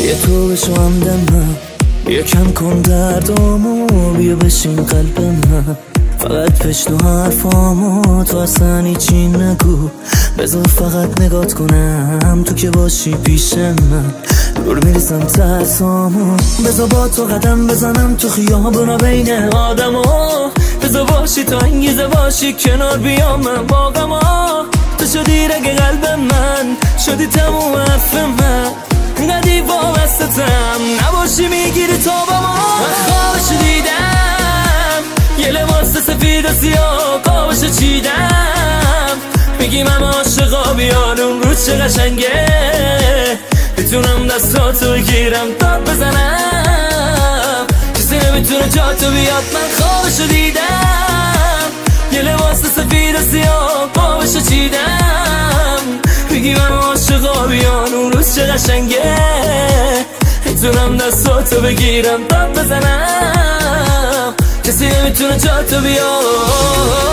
یه تو بشو همدم من، بیا کم کن دردامو، بیا بشین قلب من، فقط بشنو حرفامو، تو اصلا هیچی نگو، بذار فقط نگات کنم، تو که باشی پیش من دور میریزم ترسامو، بذار با تو قدم بزنم تو خیابونا بین آدمو، بذار باشی تو انگیزه باشی کنار بیام من با غما، تو شدی رگ قلب من، شدی تموم حرف من، ندی وابستم نباشی میگیری تابمو، من خوابشو دیدم یه لباس سفید و سیاه قابشو چیدم، میگیم همه عاشقا بیان اون روز چه قشنگه، میتونم دستاتو بگیرم داد بزنم، کسی نمیتونه جاتو بیاد، من خوابشو دیدم یه لباس سفید و سیاه قابشو چیدم، میگیم همه عاشقا بیان اون روز چه قشنگه، میتونم دستاتو بگیرم داد بزنم، کسی نمیتونه جاتو بیاد.